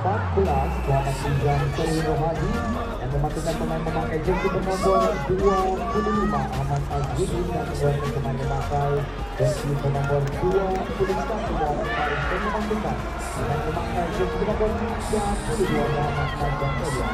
14 Muhammad Izan Seri Rohadi yang mematikan pemain memakai jersey bernomor 25 Ahmad Azudin dan mengeluarkan pemain memakai jersey bernomor 21 Muhammad Faris dan mematikan pemain memakai jersey bernomor 32 Muhammad Najam Elias.